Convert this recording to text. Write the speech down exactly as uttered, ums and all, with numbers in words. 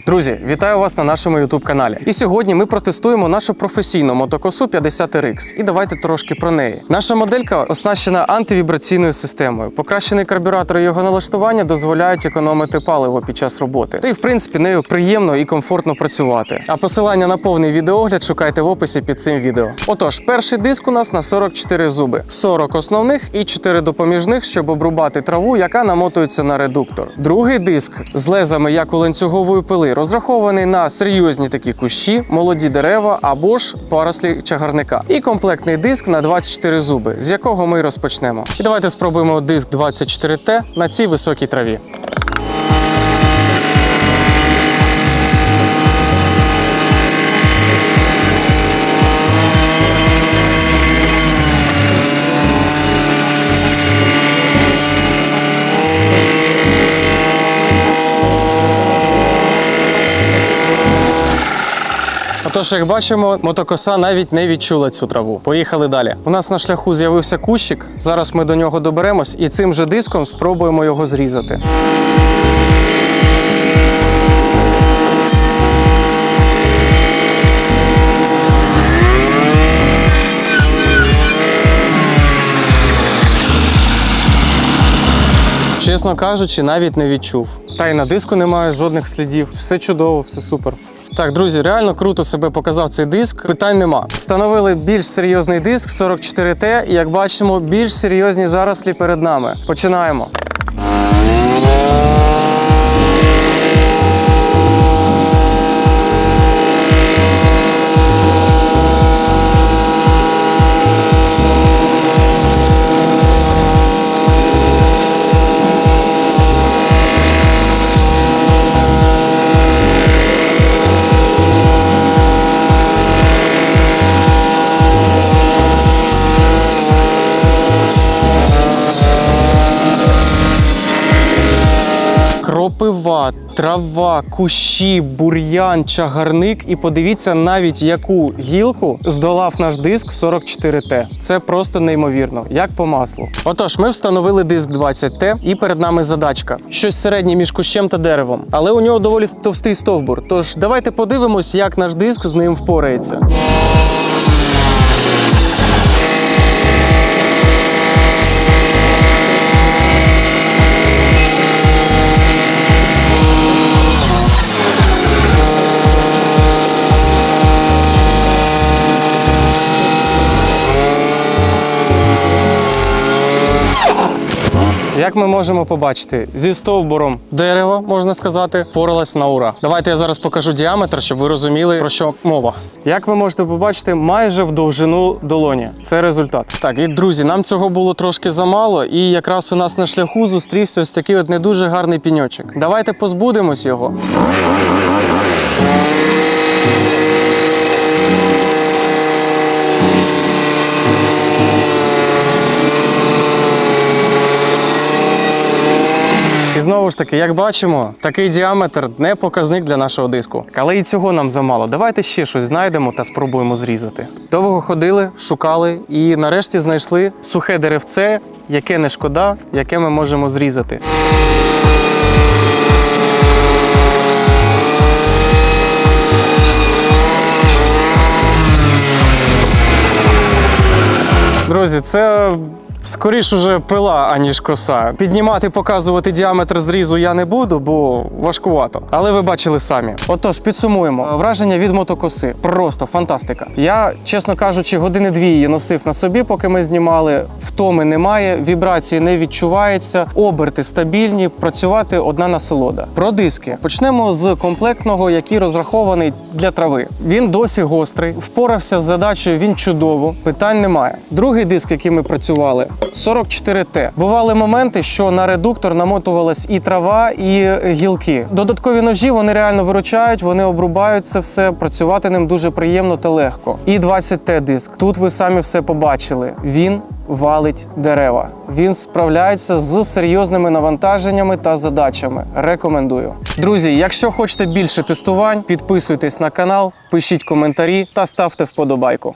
Друзі, вітаю вас на нашому ютуб каналі. І сьогодні ми протестуємо нашу професійну мотокосу п'ятдесят ар ікс. І давайте трошки про неї. Наша моделька оснащена антивібраційною системою. Покращений карбюратор і його налаштування дозволяють економити паливо під час роботи. Та й в принципі нею приємно і комфортно працювати. А посилання на повний відеогляд шукайте в описі під цим відео. Отож, перший диск у нас на сорок чотири зуби. сорок основних і чотири допоміжних, щоб обрубати траву, яка намотується на редуктор. Другий диск з лезами, як у ланцюгової пили, розрахований на серйозні такі кущі, молоді дерева або ж порослі чагарника. І комплектний диск на двадцять чотири зуби, з якого ми розпочнемо. І давайте спробуємо диск двадцять чотири Т на цій високій траві. Тож, як бачимо, мотокоса навіть не відчула цю траву. Поїхали далі. У нас на шляху з'явився кущик, зараз ми до нього доберемось і цим же диском спробуємо його зрізати. Чесно кажучи, навіть не відчув. Та й на диску немає жодних слідів. Все чудово, все супер. Так, друзі, реально круто себе показав цей диск, питань нема. Встановили більш серйозний диск сорок чотири Т і, як бачимо, більш серйозні зарослі перед нами. Починаємо. Кропива, трава, кущі, бур'ян, чагарник. І подивіться навіть, яку гілку здолав наш диск сорок чотири Т. Це просто неймовірно, як по маслу. Отож, ми встановили диск двадцять Т і перед нами задачка. Щось середнє між кущем та деревом. Але у нього доволі товстий стовбур. Тож давайте подивимось, як наш диск з ним впорається. Як ми можемо побачити, зі стовбуром дерева, можна сказати, впоралась на ура. Давайте я зараз покажу діаметр, щоб ви розуміли, про що мова. Як ви можете побачити, майже в довжину долоні. Це результат. Так, і друзі, нам цього було трошки замало, і якраз у нас на шляху зустрівся ось такий от не дуже гарний піньочок. Давайте позбудемось його. І знову ж таки, як бачимо, такий діаметр не показник для нашого диску. Але і цього нам замало. Давайте ще щось знайдемо та спробуємо зрізати. Довго ходили, шукали і нарешті знайшли сухе деревце, яке не шкода, яке ми можемо зрізати. Друзі, це скоріш уже пила, аніж коса. Піднімати, показувати діаметр зрізу я не буду, бо важкувато. Але ви бачили самі. Отож, підсумуємо. Враження від мотокоси. Просто фантастика. Я, чесно кажучи, години-дві її носив на собі, поки ми знімали. Втоми немає, вібрації не відчуваються, оберти стабільні, працювати одна насолода. Про диски. Почнемо з комплектного, який розрахований для трави. Він досі гострий, впорався з задачею він чудово, питань немає. Другий диск, який ми працювали, сорок чотири Т. Бували моменти, що на редуктор намотувалась і трава, і гілки. Додаткові ножі, вони реально виручають, вони обрубають це все, працювати ним дуже приємно та легко. І двадцять Т диск. Тут ви самі все побачили. Він валить дерева. Він справляється з серйозними навантаженнями та задачами. Рекомендую. Друзі, якщо хочете більше тестувань, підписуйтесь на канал, пишіть коментарі та ставте вподобайку.